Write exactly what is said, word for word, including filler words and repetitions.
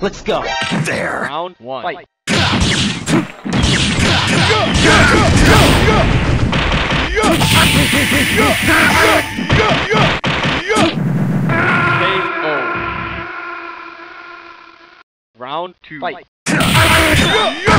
Let's go. There. Round one. Fight. K O. Round two. Fight.